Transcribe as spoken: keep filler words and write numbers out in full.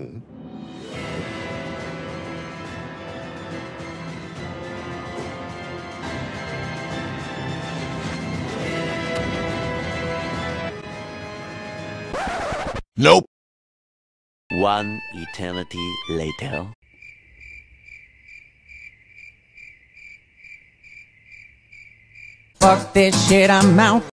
Nope. One eternity later. Fuck this shit, I'm out.